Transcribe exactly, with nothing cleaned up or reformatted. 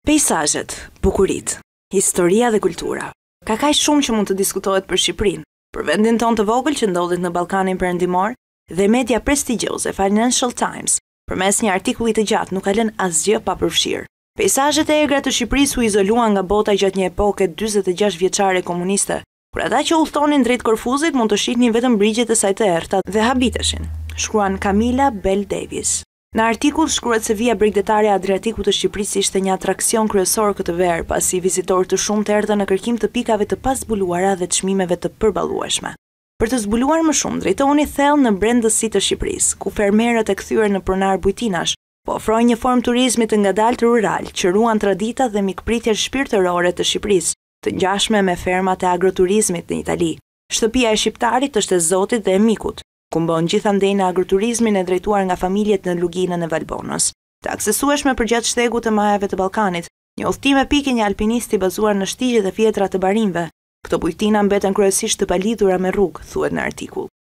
Pejsazhet, bukuritë, historia dhe kultura. Ka kaq shumë që mund të diskutohet për Shqipërinë, për vendin tonë të vogël që ndodhet në Ballkanin Perëndimor, dhe media prestigjioze Financial Times, përmes një artikulli të gjatë, nuk ka lënë asgjë pa përfshirë. Pejsazhet e egra të Shqipërisë u izoluan nga bota gjatë një epoke dyzet e gjashtë vjeçare komuniste, kur ata që udhtonin drejt Korfuzit mund të shihnin vetëm brigjet e saj të errta dhe habiteshin, shkruan Camilla Bell Davis. Në artikull shkruhet se vija bregdetare e Adriatikut të Shqipërisë ishte një atraksion kryesor këtë verë, pasi vizitorë të shumtë erdhën në kërkim të pikave të pazbuluara dhe çmimeve të përballueshme. Për të zbuluar më shumë, drejtohuni thellë në brendësi të Shqipërisë, ku fermerët e kthyer në pronar bujtinash po ofrojnë një formë turizmi të ngadaltë rural, që ruan tradita dhe mikpritjet shpirtërore të Shqipërisë, të ngjashme me fermat e agroturizmit në Itali. Shtëpia e shqiptarit është e Zotit dhe e Mikut, ku mbon gjithandej në agroturizmin e drejtuar nga familjet në luginën e Valbonës. Të aksesueshme përgjatë shtegut të majave të Ballkanit, një udhtim epik i një alpinisti bazuar në shtigjet e fjetra të barimve. Këto bujtina mbeten kryesisht të palidhura me rrugë, thuhet në artikull.